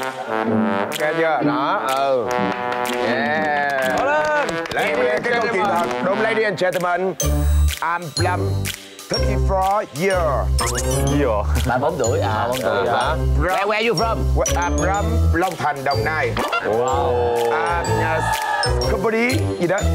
Nghe chưa? Đó, Yeah. Nghe cái câu chuyện thật. Đúng, ladies and gentlemen, I'm Plum, 34 years. 34 tuổi à? 34 tuổi hả? Where you from? I'm from Long Thành, Đồng Nai. Wow. Company gì đó?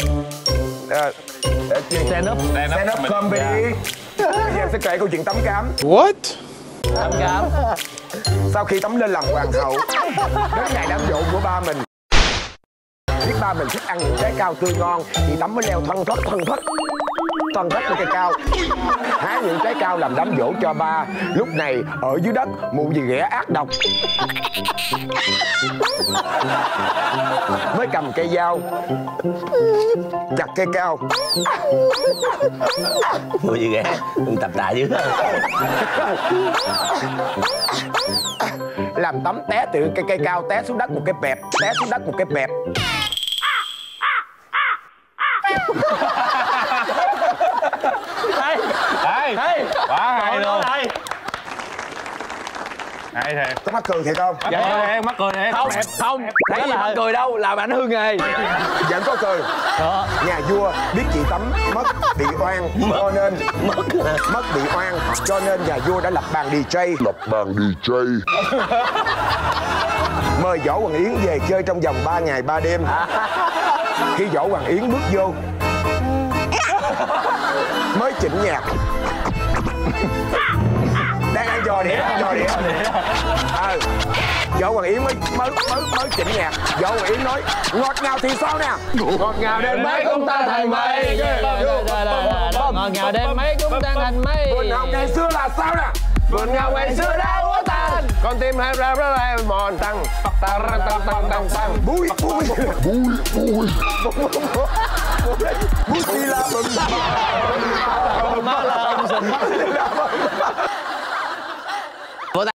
Stand up comedy. Bây giờ sẽ kể câu chuyện tắm cám. What? Tắm cám. Sau khi tắm lên làm hoàng hậu, đến ngày đám giỗ của ba mình, biết ba mình thích ăn những trái cao tươi ngon thì tắm mới leo thân thất lên cây cao, hái những trái cao làm đám giỗ cho ba. Lúc này ở dưới đất mụ gì ghẻ ác độc mới cầm cây dao chặt cây cao. Mụ gì ghẻ tập tạ dữ. Làm tắm té từ cây cao té xuống đất một cái bẹp, Hay quá hay luôn. Hay thiệt. Có mắc cười thiệt không? Dạ mắc cười thiệt. Không thấy gì mắc cười đâu, làm ảnh hư nghề. Vẫn có cười. Nhà vua biết chị tắm mất bị oan cho nên mất bị oan cho nên nhà vua đã lập bàn DJ. Mời Võ Hoàng Yến về chơi trong vòng 3 ngày 3 đêm. Khi Võ Hoàng Yến bước vô mới chỉnh nhạc, đang ăn giò đĩa. Võ Hoàng Yến mới chỉnh nhạc. Võ Hoàng Yến nói ngọt ngào thì sao nè, ngọt ngào đến mấy cũng tan thành mây, Ngọt ngào đến mấy cũng tan thành mây. buồn ngào ngày xưa là sao nè, buồn ngào ngày xưa đã úa tan, con tim em ra mòn tăng bui xì la bùm